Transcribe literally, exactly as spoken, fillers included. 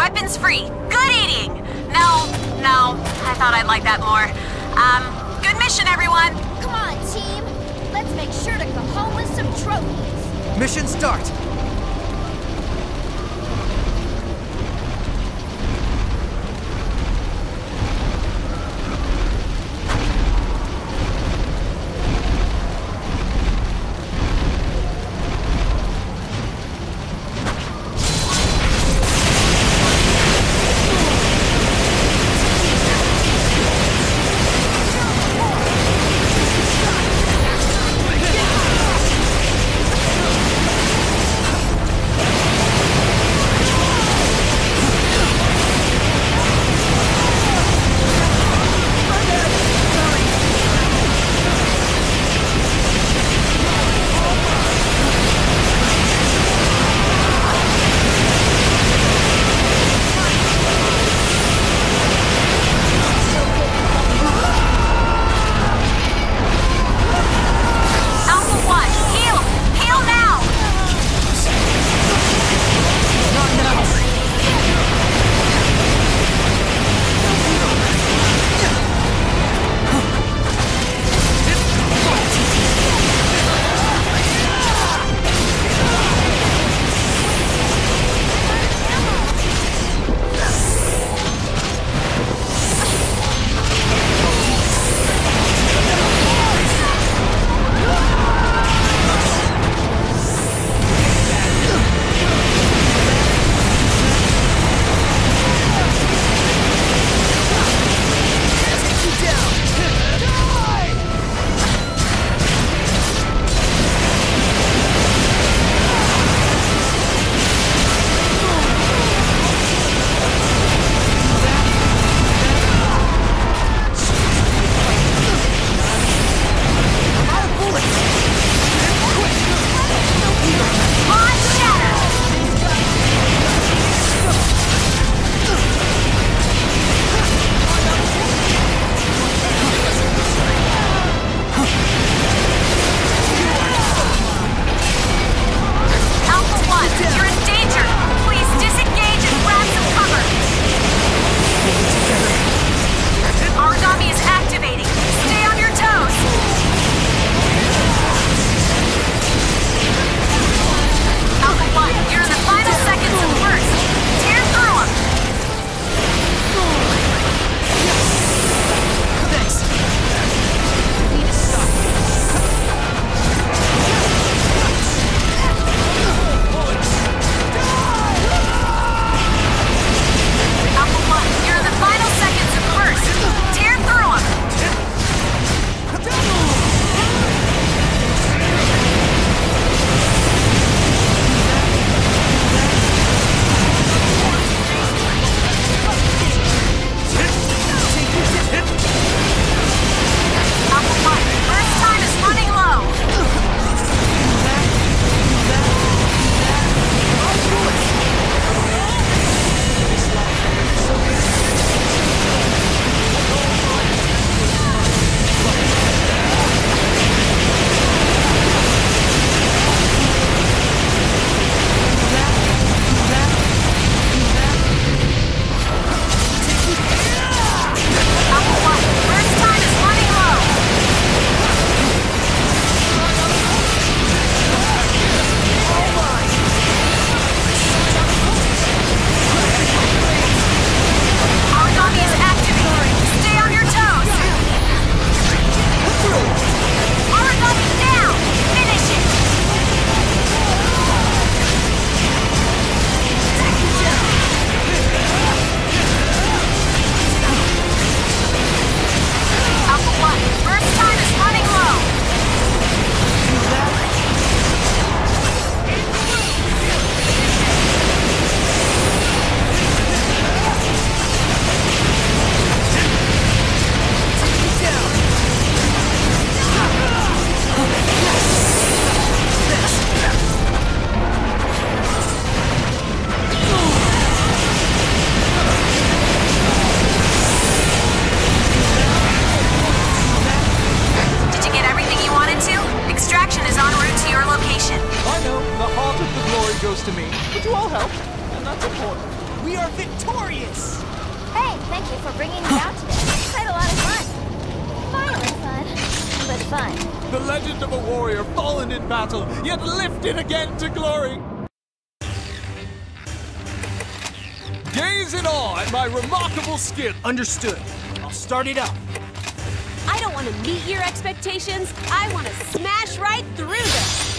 Weapons free. Good eating. No, no, I thought I'd like that more. Um, good mission, everyone. Come on, team. Let's make sure to go home with some trophies. Mission start! goes to me, but you all helped, and that's important. We We are victorious! Hey, thank you for bringing me out today. Quite a lot of fun. Violent fun, but fun. The legend of a warrior fallen in battle, yet lifted again to glory. Gaze in awe at my remarkable skill. Understood. I'll start it up. I don't want to meet your expectations. I want to smash right through them.